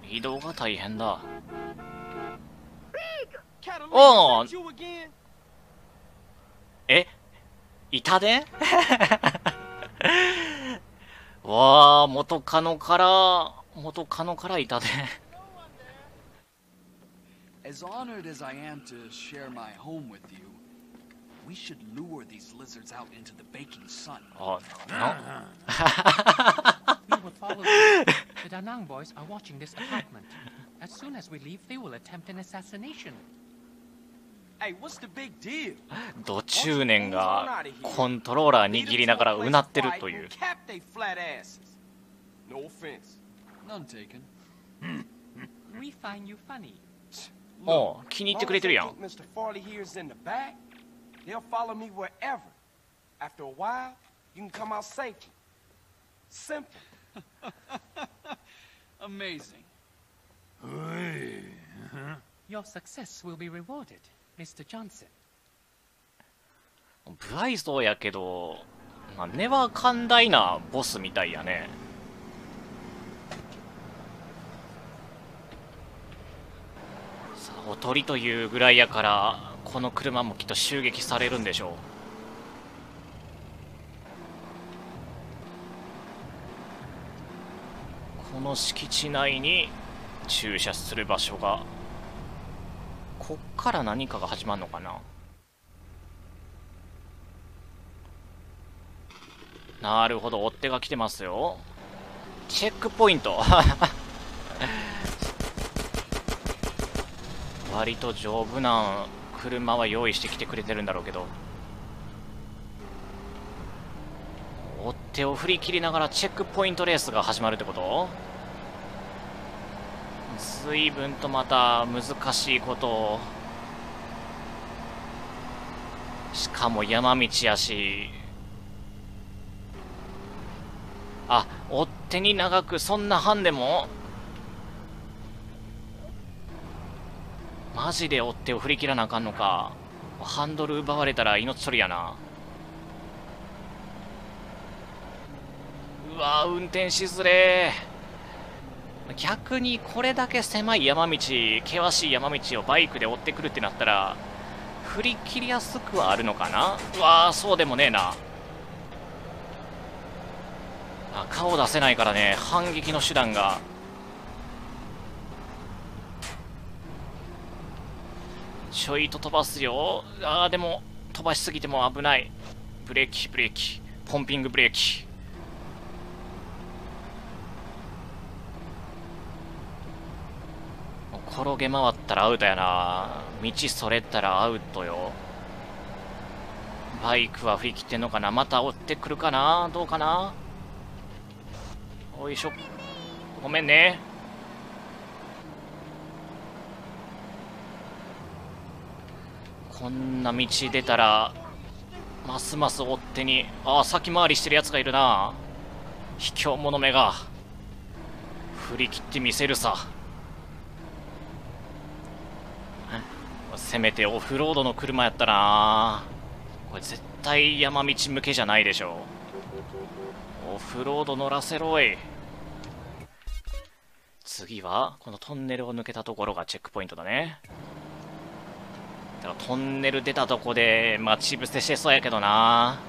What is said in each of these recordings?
移動が大変だ。おお、え、板でわあ、元カノから板で。 As honored as I am to share my home with you, we should lure these lizards out into the baking sun. あ、 We will follow them. The Danang boys are watching this apartment. As soon as we leave, they will attempt an assassination. Hey, what's the big deal? ド中年がコントローラー握りながらうなってるという。 No offense. None taken. We find you funny. おう、気に入ってくれてるやん。 Mr. Farley here is in the back. They'll follow me wherever. After a while, you can come out safely. Simple. Amazing. Your success will be rewarded, Mr. Johnson. 不愛想やけど、まあ、根は寛大なボスみたいやね。さあ、おとりというぐらいやから、この車もきっと襲撃されるんでしょう。この敷地内に駐車する場所が、こっから何かが始まるのかな。なるほど、追っ手が来てますよ。チェックポイント割と丈夫な車は用意してきてくれてるんだろうけど、追っ手を振り切りながらチェックポイントレースが始まるってこと？随分とまた難しいことを。しかも山道やし、あ、追っ手に長くそんなハンデも。マジで追っ手を振り切らなあかんのか。ハンドル奪われたら命取りやな。うわー、運転しづれー。逆にこれだけ狭い山道、険しい山道をバイクで追ってくるってなったら振り切りやすくはあるのかな。うわー、そうでもねえな。あ、顔出せないからね、反撃の手段が。ちょいと飛ばすよ。あー、でも飛ばしすぎても危ない。ブレーキブレーキ、ポンピングブレーキ。転げ回ったらアウトやな。道それたらアウトよ。バイクは振り切ってんのかな。また追ってくるかな。どうかな。おいしょ、ごめんね。こんな道出たらますます追っ手に。ああ、先回りしてるやつがいるな。卑怯者めが。振り切ってみせるさ。せめてオフロードの車やったな。これ絶対山道向けじゃないでしょ。オフロード乗らせろい。次はこのトンネルを抜けたところがチェックポイントだね。だからトンネル出たとこで待ち伏せしてそうやけどな。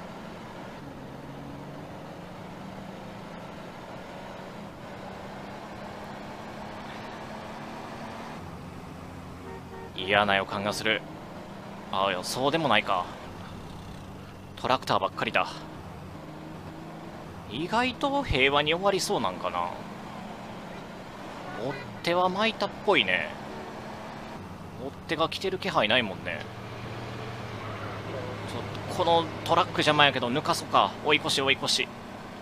嫌な予感がする。ああ、そうでもないか。トラクターばっかりだ。意外と平和に終わりそうなんかな。追っ手は巻いたっぽいね。追っ手が来てる気配ないもんね。ちょっとこのトラック邪魔やけど抜かそうか。追い越し追い越し。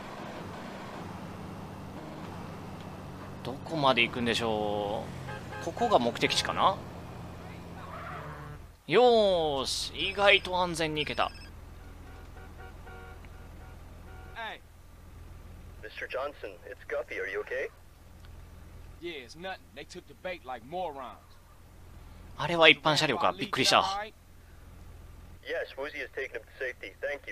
どこまで行くんでしょう。ここが目的地かな。よーし、意外と安全に行けた。 Hey. Mr. Johnson, it's Guppy. Are you okay? Yeah, it's nothing. They took the bait like morons. あれは一般車両か。びっくりした。 Yes, Woozy has taken him to safety. Thank you.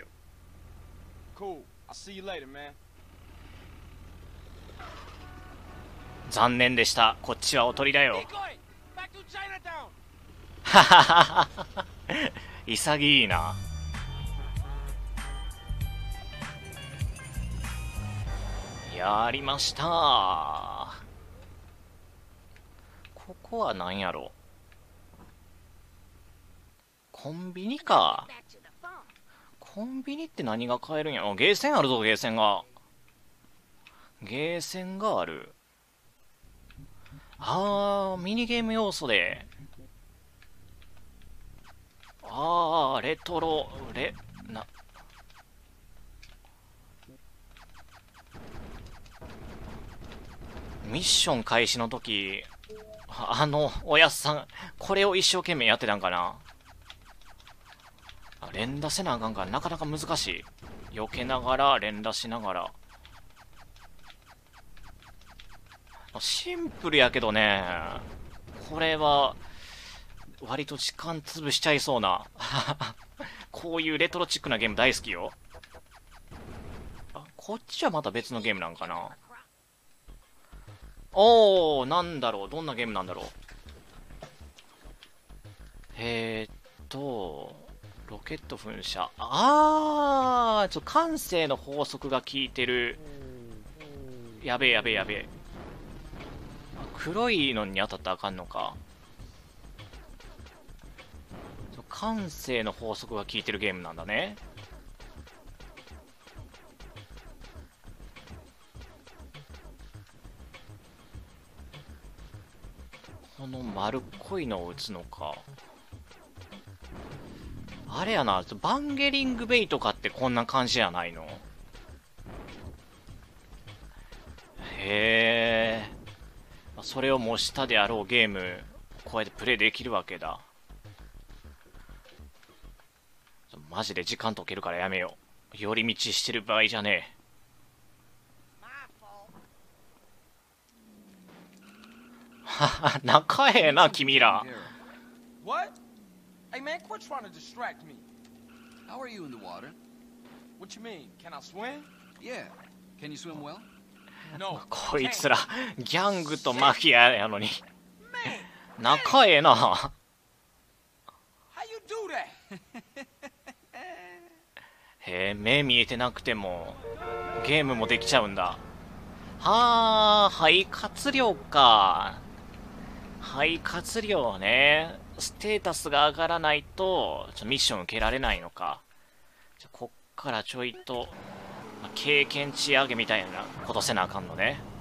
Cool. I'll see you later, man. 残念でした。こっちはおとりだよ。 Keep going. Back to Chinatown. はははは。潔いな。やりました。ここは何やろ。コンビニか。コンビニって何が買えるんやろ。ゲーセンあるぞ。ゲーセンがある。ミニゲーム要素で。レトロミッション開始の時、おやっさんこれを一生懸命やってたんかな。連打せなあかんからなかなか難しい。避けながら連打しながら。シンプルやけどね、これは割と時間潰しちゃいそうなこういうレトロチックなゲーム大好きよ。こっちはまた別のゲームなんかな。なんだろう、どんなゲームなんだろう。ロケット噴射。感性の法則が効いてる。やべえ。黒いのに当たったらあかんのか。感性の法則が効いてるゲームなんだね。この丸っこいのを打つのか。あれやな、バンゲリングベイとかってこんな感じじゃないの。へえ。それを模したであろうゲーム、こうやってプレイできるわけだ。マジで時間解けるからやめよう。寄り道してる場合じゃねえ。はは、仲ええな君ら。 What? Hey man, quit trying to distract me. How are you in the water? What you mean? Can I swim? Yeah. Can you swim well? No. こいつらギャングとマフィアやのに仲ええな。 How you do that? へえ、目見えてなくてもゲームもできちゃうんだ。肺活量か。肺活量ね。ステータスが上がらないとミッション受けられないのか。こっからちょいと経験値上げみたいなことせなあかんのね。